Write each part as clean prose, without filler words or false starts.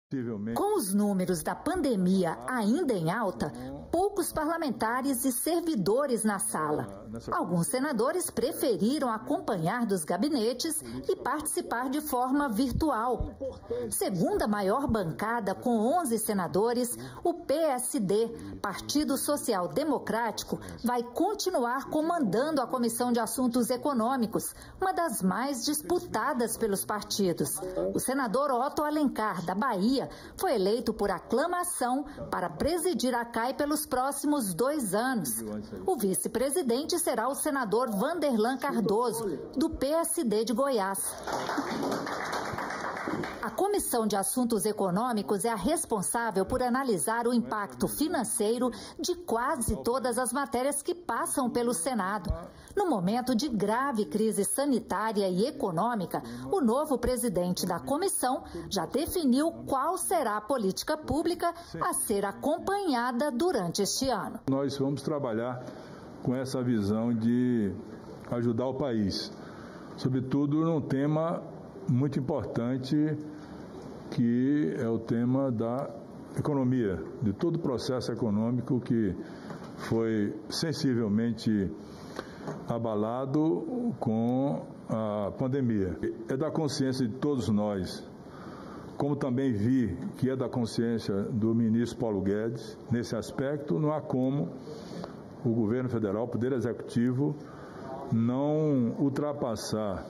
Com os números da pandemia ainda em alta, poucos parlamentares e servidores na sala. Alguns senadores preferiram acompanhar dos gabinetes e participar de forma virtual. Segunda maior bancada, com 11 senadores, o PSD, Partido Social Democrático, vai continuar comandando a Comissão de Assuntos Econômicos, uma das mais disputadas pelos partidos. O senador Otto Alencar, da Bahia, foi eleito por aclamação para presidir a CAI pelos próximos 2 anos. O vice-presidente será o senador Vanderlan Cardoso, do PSD de Goiás. A Comissão de Assuntos Econômicos é a responsável por analisar o impacto financeiro de quase todas as matérias que passam pelo Senado. No momento de grave crise sanitária e econômica, o novo presidente da comissão já definiu qual será a política pública a ser acompanhada durante este ano. Nós vamos trabalhar com essa visão de ajudar o país, sobretudo num tema muito importante, que é o tema da economia, de todo o processo econômico que foi sensivelmente abalado com a pandemia. É da consciência de todos nós, como também vi que é da consciência do ministro Paulo Guedes, nesse aspecto, não há como o governo federal, o Poder Executivo, não ultrapassar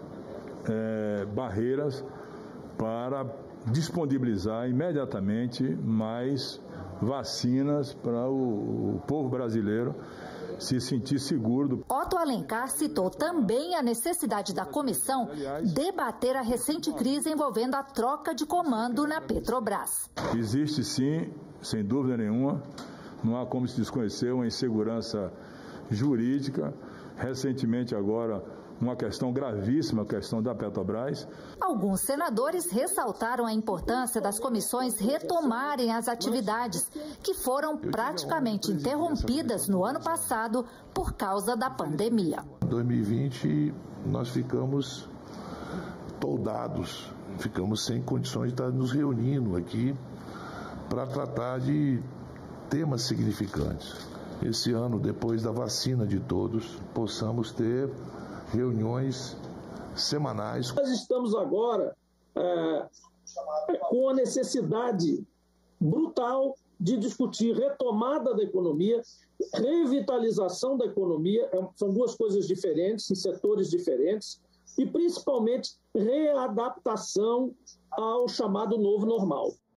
barreiras para disponibilizar imediatamente mais vacinas para o povo brasileiro se sentir seguro. Otto Alencar citou também a necessidade da comissão debater a recente crise envolvendo a troca de comando na Petrobras. Existe sim, sem dúvida nenhuma, não há como se desconhecer uma insegurança jurídica. Recentemente agora, uma questão gravíssima, a questão da Petrobras. Alguns senadores ressaltaram a importância das comissões retomarem as atividades que foram praticamente interrompidas no ano passado por causa da pandemia. Em 2020, nós ficamos toldados, ficamos sem condições de estar nos reunindo aqui para tratar de temas significantes. Esse ano, depois da vacina de todos, possamos ter reuniões semanais. Nós estamos agora com a necessidade brutal de discutir retomada da economia, revitalização da economia, são duas coisas diferentes, em setores diferentes, e principalmente readaptação ao chamado novo normal.